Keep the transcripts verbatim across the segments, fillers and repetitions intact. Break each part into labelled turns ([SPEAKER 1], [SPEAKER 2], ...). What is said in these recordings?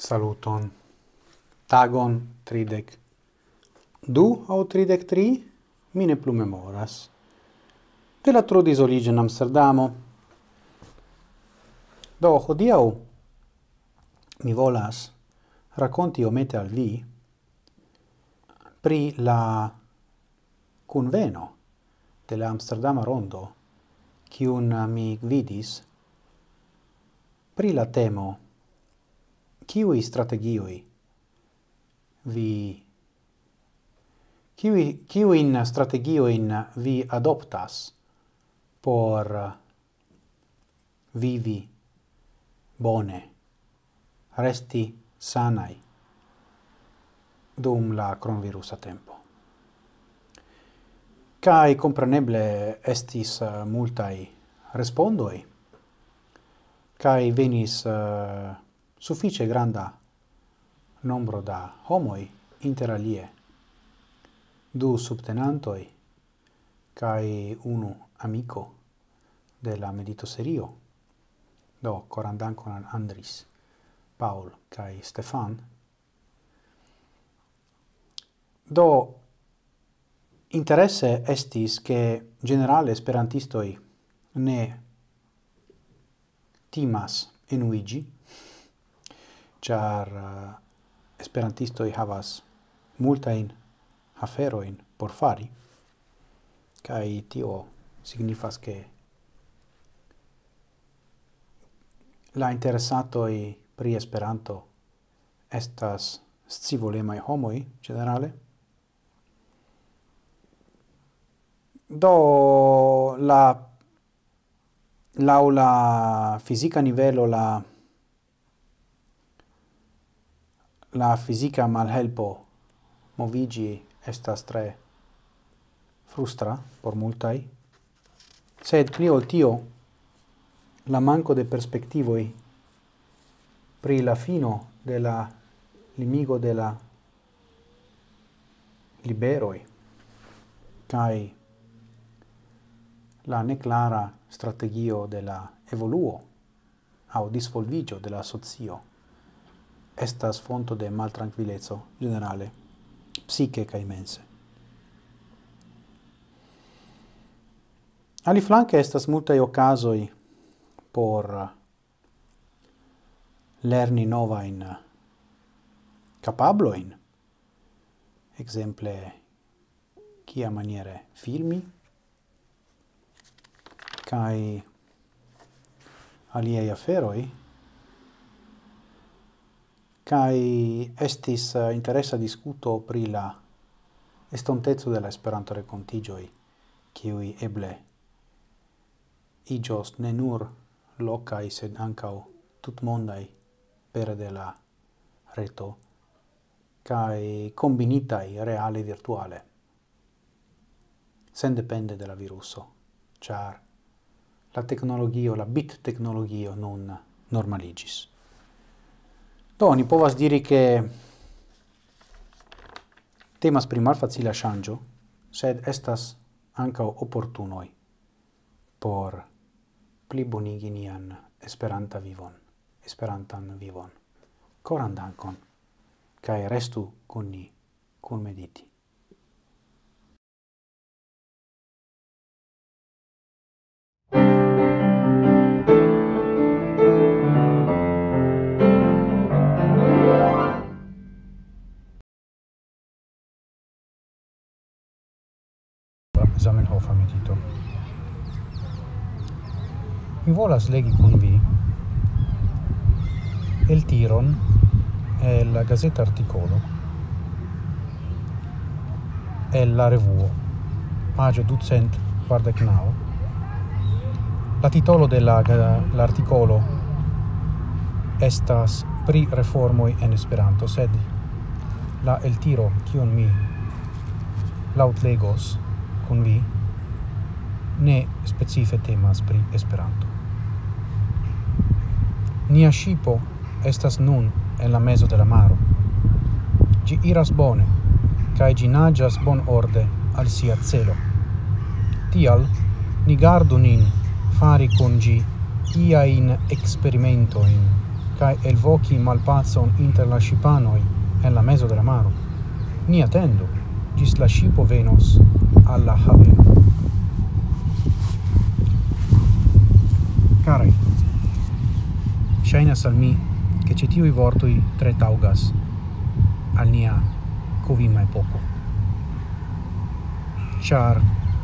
[SPEAKER 1] Saluton. Tagon tridec du au tridec tri, mi ne plu memoras. De la tro disolige in Amsterdamo. Do hodiau mi volas raconti omete al vi pri la conveno de la Amsterdama Rondo quiun mi vidis pri la temo kiui strategioi vi kiui kiuin strategioin vi adoptas por vivi bone, resti sanai dum la coronavirusa tempo. Kai compreneble estis uh, multai respondoi, kai venis uh, suffice granda nombro da homoi inter alie, du subtenantoi, kai unu amico de la medito serio, do corandancon Andris, Paul, kai Stefan. Do interesse estis che generale esperantistoi ne timas enuigi, char uh, esperantistoi havas multain aferoin por fari, kai tio signifas che la interessatoi pri Esperanto estas scivolemai homoi generale. Do la l'aula fisica nivelo la la fisica malhelpo movigi estas tre frustra por multai, sed pli ol tio la manco de perspectivoi pri la fino de la limigo de la liberoi kai la neclara strategio de la evoluo au disvolvigio de la socio estas fonto de maltranquillezzo generale psiche kai mense. Aliflanke estas multaj okazoj por lerni novajn kapablojn, ekzemple kia maniere filmi kaj aliaj aferoj, kaj estis uh, interesa diskuto pri la estonteco de la Esperanto-renkontiĝoj, kiuj eble iĝos ne nur lokaj, sed ankaŭ tutmondaj pere de la reto, kaj kombinitaj reale virtuale, sendepende de la viruso, ĉar la tecnologio, la bit-tecnologio nun normaligis. Do, ni povas diri che temas pri malfacila ŝanĝo, sed estas ankaŭ oportunoj por plibonigi nian esperanta vivon, esperantan vivon. Koran dankon, kaj restu kun ni, kun mediti. Zamenhof medito. Mi volas legi con vi el tiron e la Gazzetta Articolo e la Revuo, pagina ducent kvardek naŭ. La titolo de la l'articolo estas pri reformoj en Esperanto, sed la el tiro kiun mi laŭtlegos con vi ne specife temas pri Esperanto. Nia ŝipo estas nun en la mezo de la maro. Ĝi iras bone, kaj ĝi naĝas bonorde al sia celo. Tial ni gardu nin fari con ĝi iajn eksperimentojn cae el voci malpazon inter la shipanoi en la meso de la maro. Ni attendo, gis la shipo venos alla haveno. Carai, shainas al mi che citiui vortui tre taugas al nia covima e poco. Char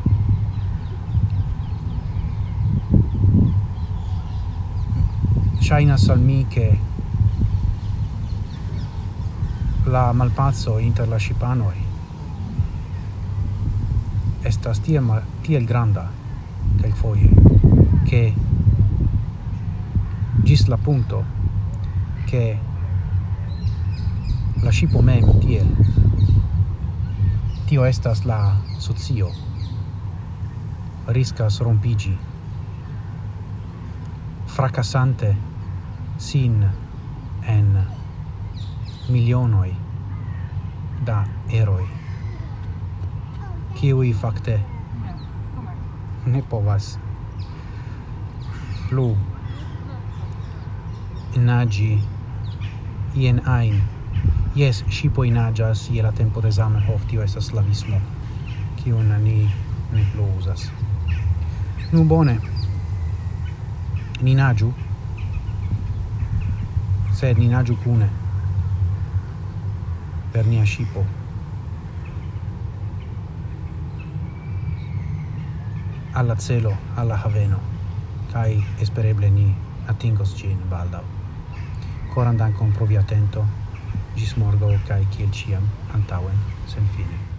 [SPEAKER 1] shainas al mi che la malpazzo inter la shipanoi estas tiel, ma, tiel granda quel foie che gis la punto che la shipo mem tiel tio estas la socio riscas rompigi fracassante sin en milionoi da eroi kiui fakte ne povas plu nagi ien ain. Yes, shipo inagas ie la tempo de Zamenhof, tio estas slavismo kiun ni ne plu uzas. Nu bone, ni nagiu, sed ni nagiu cune per nia shipo. Alla celo, alla haveno, kai espereble ni atingos gin baldau. Coran dankon pro via atento, gis morgo, kai kiel ciam, antauen, sen fine.